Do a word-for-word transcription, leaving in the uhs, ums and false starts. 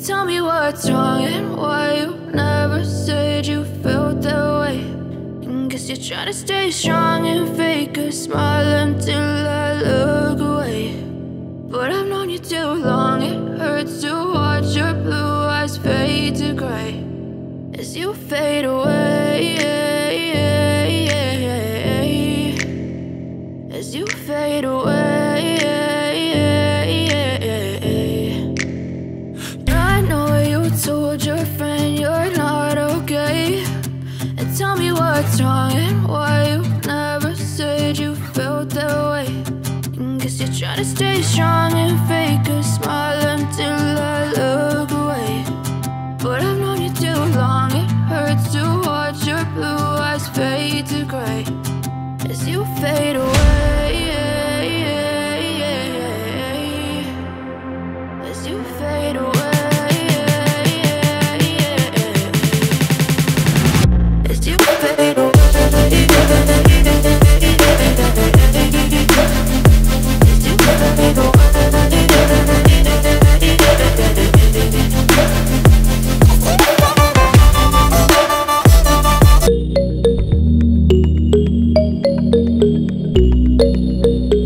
tell me what's wrong and why you never said you felt that way. And guess you're trying to stay strong and fake a smile until I look away. But I've known you too long, it hurts to watch your blue eyes fade to gray as you fade away, as you fade away. I know you told your friend you're not okay, and tell me what's wrong and why you never said you felt that way. And guess you're trying to stay strong and fake a smile until I look away. But I've known you too long, it hurts to watch your blue eyes fade to gray as you fade away, as you fade away, as you fade away.